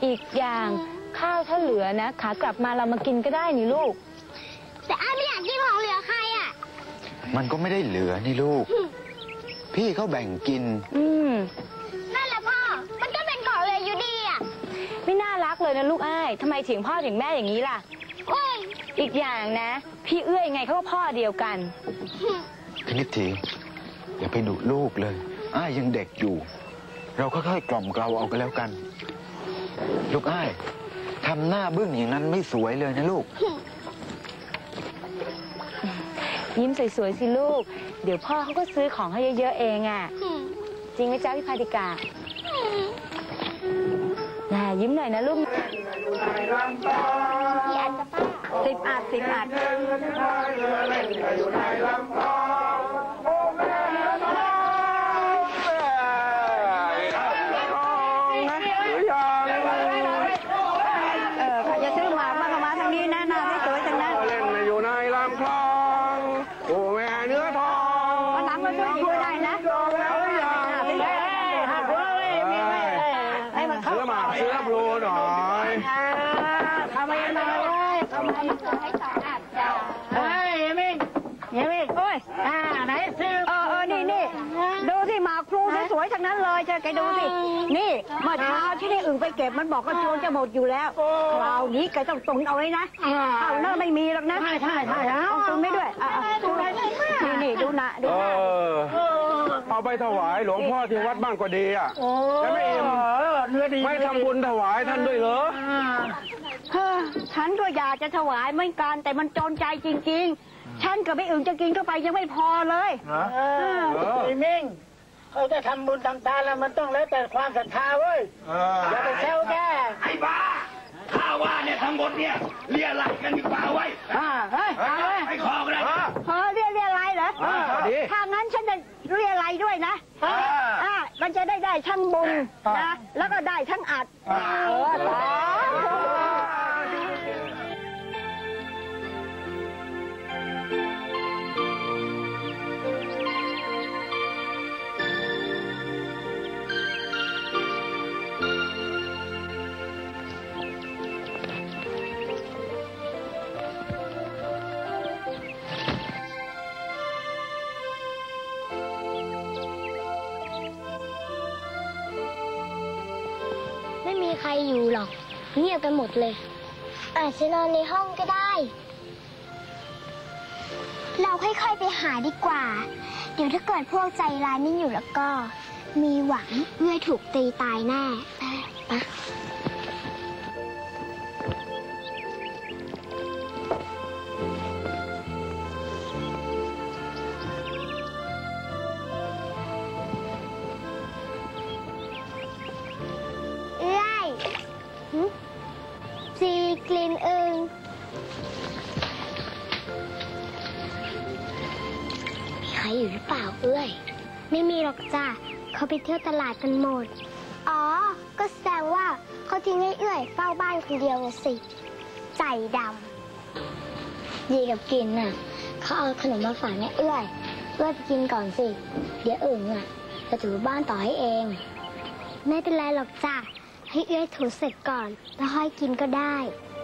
อีกอย่างข้าวถ้าเหลือนะขากลับมาเรามากินก็ได้นี่ลูกแต่อ้าไม่อยากกินของเหลือใครอ่ะมันก็ไม่ได้เหลือนี่ลูกพี่เขาแบ่งกินนั่นแหละพ่อมันก็เป็นของเหลืออยู่ดีอ่ะไม่น่ารักเลยนะลูกอ้ายทำไมเถียงพ่อเถียงแม่อย่างนี้ล่ะอีกอย่างนะพี่เอื้อยไงเขาก็พ่อเดียวกันคณิตทีอย่าไปดุลูกเลยอ้ายยังเด็กอยู่เราค่อยๆกล่อมเกลาเอากันแล้วกันลูกอ้ายทำหน้าบึ้งอย่างนั้นไม่สวยเลยนะลูกยิ้มสวยๆสิลูกเดี๋ยวพ่อเขาก็ซื้อของให้เยอะๆเองอ่ะจริงไหมจ๊ะพี่พาติกาน่ายิ้มหน่อยนะลูกกี่อันจะป้า 10 อัน10 อันจะซื้อหมากมาก็มาทางนี้นะหน้าสวยๆทางนั้นเล่นอยู่ในลำคลองโอ้แม่เนื้อทองวันหลังมาช่วยหยิบก็ได้นะเสื้อหมากเสื้อพลูหน่อยทำไมยังไงทำไมให้2 อันจ้าเฮ้ยมิ่งโอ้ยไหนซื้อนี่ดูสิหมากพลูสวยๆทั้งนั้นเลยแกดูสินี่เมื่อเช้าที่ได้อึ่งไปเก็บมันบอกว่าโจรจะหมดอยู่แล้วคราวนี้แกต้องตุนเอาไว้นะเอาเลิกไม่มีหรอกนะใช่เอาตุนไม่ด้วยนี่ดูนะเอาไปถวายหลวงพ่อที่วัดบ้านก็ดีอ่ะแล้วไม่อิ่มไม่ทำบุญถวายท่านด้วยเหรอฉันก็อยากจะถวายเหมือนกันแต่มันจนใจจริงๆฉันกับไม่อึ่งจะกินเข้าไปยังไม่พอเลยไอ้มิ่งเขาจะทำบุญทำทานแล้วมันต้องแล้วแต่ความศรัทธาเว้ยอย่าไปแซวแกไอ้บ้าข้าว่าเนี่ยทั้งหมดเนี่ยเรียอะไรกันดีกว่าไว้ไอ้คอก็ได้เรียอะไรเหรอถ้างั้นฉันจะเรียอะไรด้วยนะมันจะได้ทั้งบุญนะแล้วก็ได้ทั้งอัดไม่มีใครอยู่หรอกเงียบกันหมดเลยอาจจะนอนในห้องก็ได้เราค่อยๆไปหาดีกว่าเดี๋ยวถ้าเกิดพวกใจร้ายไม่อยู่แล้วก็มีหวังเอื้อยถูกตีตายแน่ไปจีกลิ่นอึ่งมีใครอยู่หรือเปล่าเอ้ยไม่มีหรอกจ้ะเขาไปเที่ยวตลาดกันหมดอ๋อก็แสดงว่าเขาทิ้งให้เอ้ยเฝ้าบ้านคนเดียวสิใจดำยีกับกินน่ะเขาเอาขนมมาฝากแม่เอ้ยไปกินก่อนสิเดี๋ยวอึ่งอ่ะจะถูบ้านต่อให้เองไม่เป็นไรหรอกจ้ะให้เอื้อยถูเสร็จก่อนแล้วค่อยกินก็ได้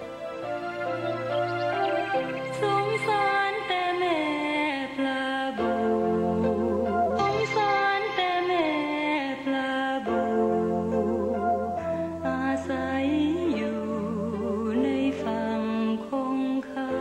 สงสารแต่แม่ปลาบูสงสารแต่แม่ปลาบูอาศัยอยู่ในฝั่งคงคา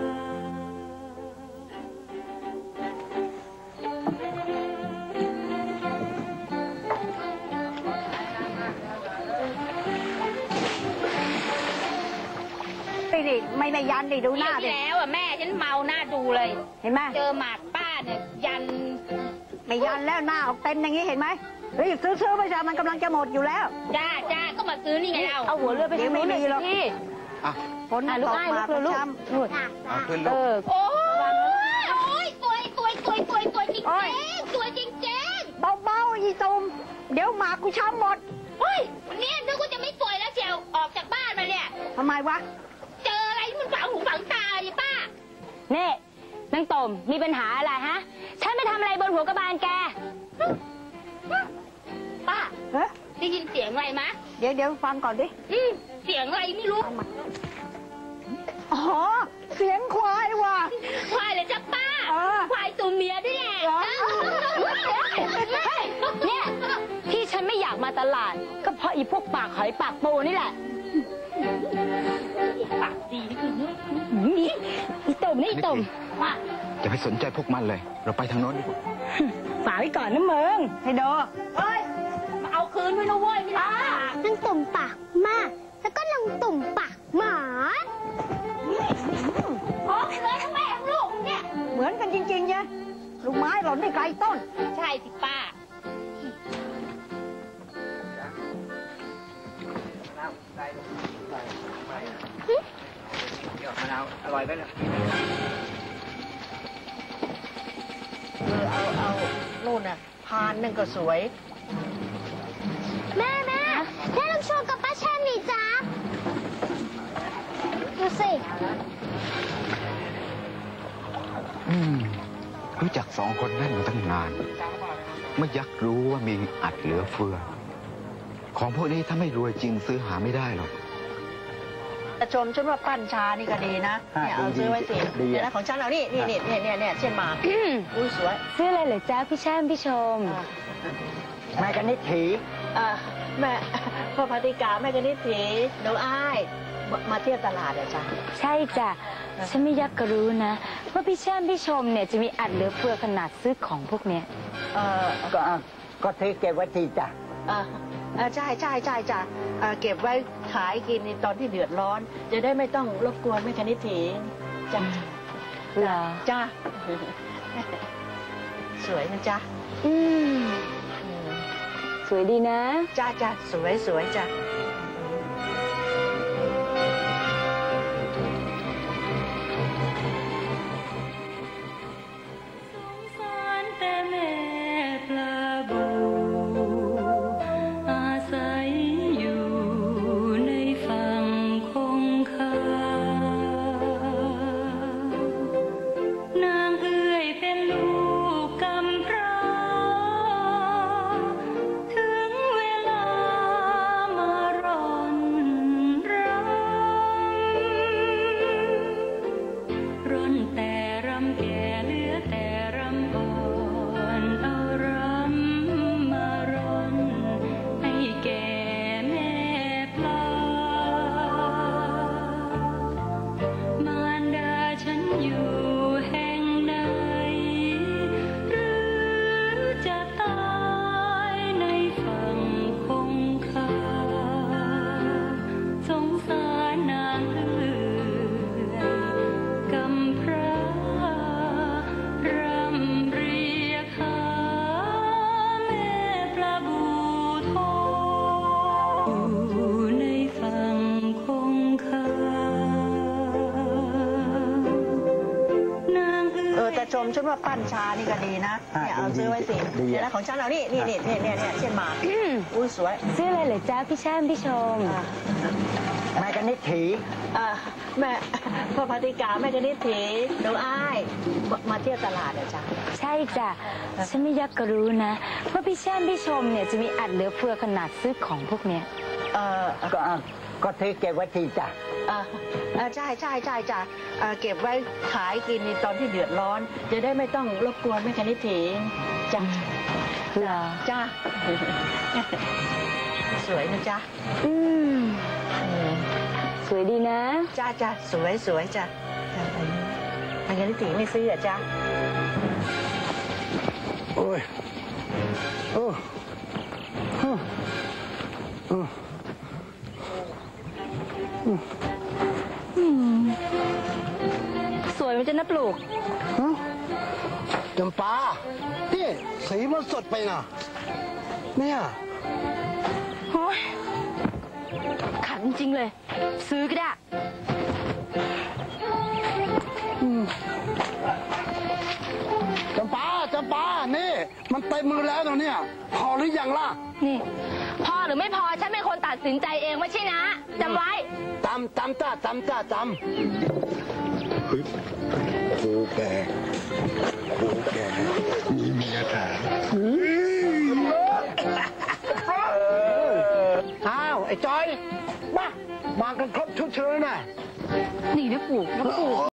ไม่ยันดิดูหน้าดิแล้วอ่ะแม่ฉันเมาหน้าดูเลยเห็นไหมเจอหมากป้าเนี่ยยันไม่ยันแล้วหน้าออกเต็มอย่างนี้เห็นไหมเฮ้ยซื้อไปจ้ะมันกำลังจะหมดอยู่แล้วจ้าก็มาซื้อนี่ไงเราเอาหัวเรือไปที่ไม่ดีหรอกพี่ฝนตกมาลูกนู่นขึ้นลูกโอ้ยสวยจริงสวยจริงเบาอีตุ่มเดี๋ยวหมากกูช้ำหมดเฮ้ยเนี่ยนึกว่าจะไม่สวยแล้วเชียวออกจากบ้านมาเนี่ยทำไมวะเจออะไรที่มันฝังหูฝังตาดิป้านี่นางต่มมีปัญหาอะไรฮะฉันไม่ทำอะไรบนหัวกระบาลแกป้าได้ยินเสียงอะไรมะเดี๋ยวฟังก่อนดิเสียงอะไรไม่รู้อ๋อ เสียงควายว่ะควายเลยจ้ะป้า ควายตัวเมียด้วยแหละเนี่ยที่ฉันไม่อยากมาตลาด ก็เพราะอีพวกปากหอยปากปูนี่แหละปากดีนี่คืออีตุ่มนี่อีตุ่มอย่าไปสนใจพวกมันเลย เราไปทางโน้นดีกว่าฝากไว้ก่อนนะมึงให้โดเฮ้ย มาเอาคืนด้วยนะเว้ยไม่ได้นางตุ่มปากมาก แล้วก็นางตุ่มปากหมาพร้อมเลยทั้งแม่ทั้งลูกเนี่ยเหมือนกันจริงๆเนี่ยลูกไม้หล่นไม่ไกลต้นใช่สิป้ามะนาวอร่อยไหมล่ะเอานู่นน่ะพานนั่นก็สวยแม่ลองโชว์กับป้าแช่มหน่อยจ้าดูสิรู้จักสองคนนั่นมาตั้งนาน ไม่ยักรู้ว่ามีอัดเหลือเฟือ ของพวกนี้ถ้าไม่รวยจริงซื้อหาไม่ได้หรอกแต่ชมฉันว่าปั้นชานี่ก็ดีนะ เนี่ยเอาซื้อไว้สิเดี๋ยวนะของฉันเอานี่เช่นมาอุ้ยสวยซื้ออะไรเหรอจ้าพี่แช่มพี่ชมแม่กันนิดถีแม่พ่อพติกาแม่กันนิดถีหนูอ้ายมาเที่ยวตลาดเหรอจ๊ะใช่จ้ะฉันไม่ยักก็รู้นะว่าพี่แช่มพี่ชมเนี่ยจะมีอัดเหลือเฟือขนาดซื้อของพวกเนี้ยก็เทเก็บไว้ทีจ้ะใช่จ้ะเก็บไว้ขายกินในตอนที่เดือดร้อน จะได้ไม่ต้องรบกวนแม่คณิตถีจ้ะเหรอจ้ะสวยนะจ๊ะสวยดีนะจ้ะสวยจ้ะสงสารแต่แม่ปลาบูอาศัยอยู่ในฝั่งคงคานางเอื้อยเป็นลูกกำพร้าถึงเวลามารอนรำร่อนแต่รำแก่เหลือแต่รำอ่อนเอารำมาร่อนให้แก่แม่ปลามารดาฉันอยู่แห่งใดหรือจะตายในฝั่งคงคาสงสารนางเอื้อยกำพร้ารำเรียกหาแม่ปลาบูทองอยู่ในฝั่งคงคานางเอื้อยแต่ชมฉันว่าปั้นชานี่ก็ดีนะ เนี่ยเอาซื้อไว้สิเดี๋ยวนะของฉันเอานี่เช่นมาอุ้ยสวยซื้ออะไรเหรอจ้าพี่แช่มพี่ชมแม่กันนิดถีแม่พ่อพติกาแม่กันนิดถีหนูอ้ายมาเที่ยวตลาดเหรอจ๊ะใช่จ้ะฉันไม่ยักก็รู้นะว่าพี่แช่มพี่ชมเนี่ยจะมีอัดเหลือเฟือขนาดซื้อของพวกเนี้ยก็เทเก็บไว้ทีจ้ะใช่จ้ะเก็บไว้ขายกินในตอนที่เดือดร้อน จะได้ไม่ต้องรบกวนแม่คณิตถีจ้ะเหรอจ้ะสวยนะจ๊ะสวยดีนะจ้ะสวยจ้ะแม่คณิตถีไม่ซื้อเหรอจ๊ะโอ้ยสวยมันจะนับปลูกจำปานี่สีมันสดไปนะเนี่ยโอ้ยขันจริงเลย ซื้อก็ได้จำปานี่มันเต็มมือแล้วตอนเนี้ยพอหรือยังล่ะนี่ พอหรือไม่พอฉันเป็นคนตัดสินใจเองไม่ใช่นะจำไว้จำเฮ้ยโคแก่มีเมียถามไอ้จอยมากันครบชุดเชิญนะนี่นะปู่